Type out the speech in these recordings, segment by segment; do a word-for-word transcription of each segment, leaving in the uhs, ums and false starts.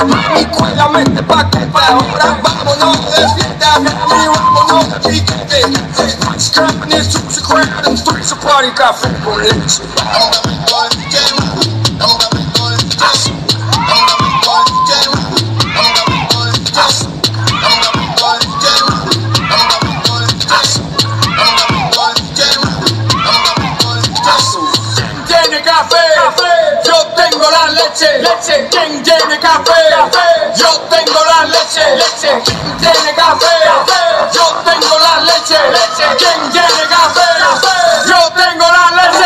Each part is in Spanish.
Mami, cuélame pa' que pa' ahora vámonos de fiesta, mami, vámonos de piquete. Strapping this to the crowd and three's a party, café con leche. Leche, ¿quién tiene café? Café. Yo tengo la leche, leche. ¿Quién tiene café? Café. Yo tengo la leche, leche. ¿Quién tiene café? Café. Yo tengo la leche.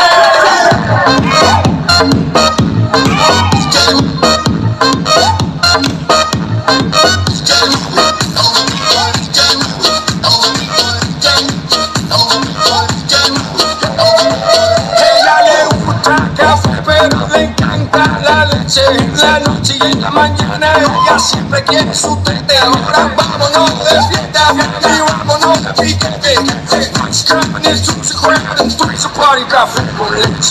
Ella le gusta café, pero le encanta la leche. En la noche y en la mañana ella siempre quiere su tete. Ahora vámonos de fiesta, y vámonos de piquete. Strapping this to the crowd and three's a party, café con leche.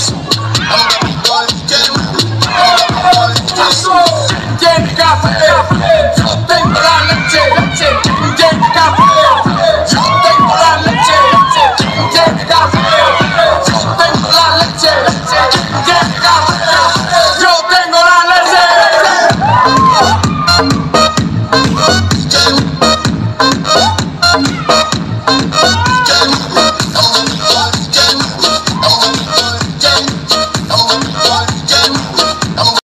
¿Quién tiene café?